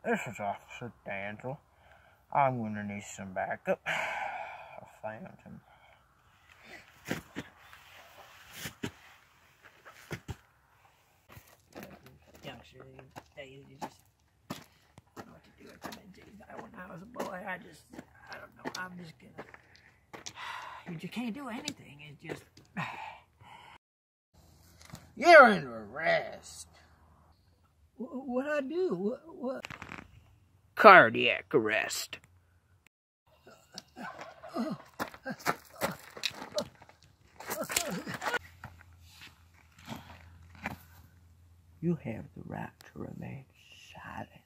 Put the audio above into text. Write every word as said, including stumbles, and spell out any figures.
This is Officer Danzel. I'm gonna need some backup. I found him. Youngster these days, you just I don't know what to do with them. When I was a boy, I just, I don't know, I'm just gonna, you just can't do anything. It's just, you're under arrest. What'd I do? What? what? Cardiac arrest. You have the right to remain silent.